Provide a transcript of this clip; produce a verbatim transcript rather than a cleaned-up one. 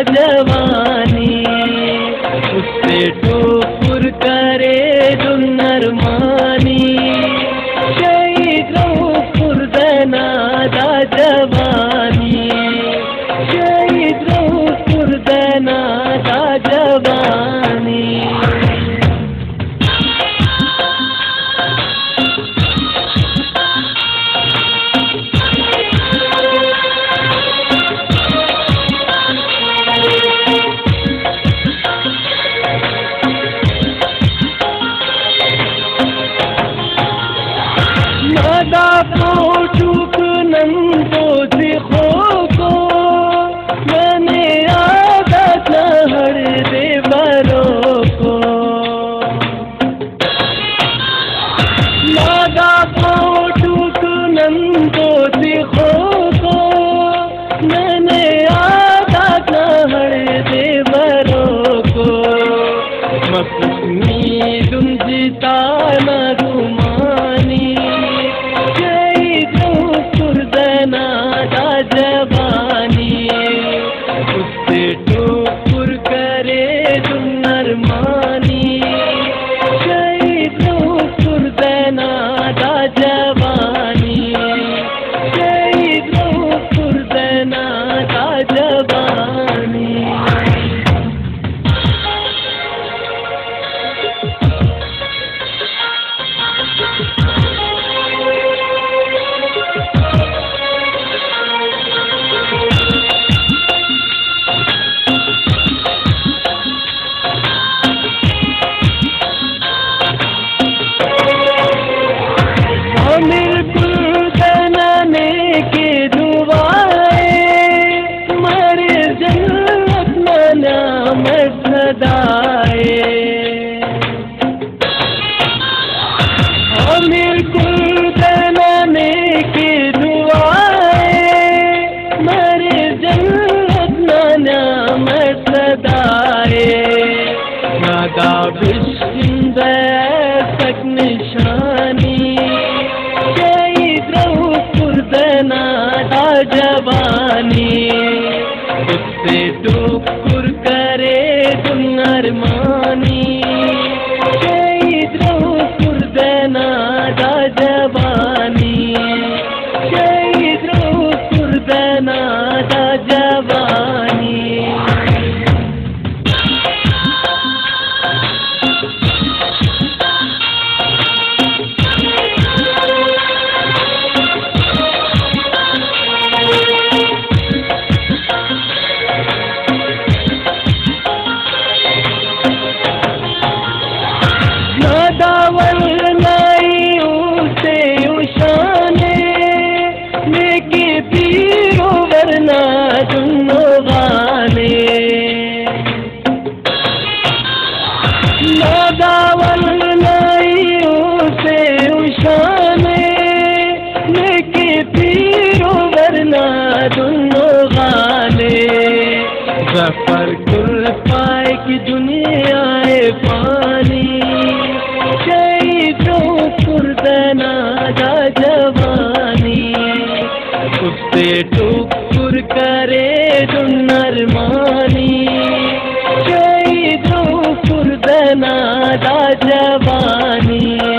जवानी, उससे ठोकर करे दुन्नर मानी। शहीद रऊफपुर दैनादा जवानी, शहीद रऊफपुर दैनादा जवानी। नादा पोचुक नंदो दिखो को मैंने आदत हर दे बरो को। नादा पोचुक नंदो दिखो को मैंने आदत हर दे बरो को। मकुनी दुंजिता न रुमानी, दैनादा जवानी, उससे ठोकर करे दुन्नर मानी। शहीद रऊफपुर दैनादा जवानी, शहीद रऊफपुर दैनादा जवानी। आमिर कुल दैनाने की दुआएं, मरे जन्नत नामत सदाए। नादा बिस्मिल्लाह तक निशानी, शहीद रऊफपुर दैनादा जवानी, उससे ठोकर करे दुन्नर मानी। शहीद रऊफपुर दैनादा जवानी, शहीद रऊफपुर दैनादा जवानी। नादावल नाई उसे उशाने, लेके पीरो वरना दुनो गाने। नादावल नाई उसे उशाने, लेके पीरो वरना दुनो गाने। जफर कुल पाए की दुनिया पानी, शहीद रऊफपुर दैनादा जवानी, उससे ठोकर करे दुन्नर मानी। शहीद रऊफपुर दैनादा जवानी।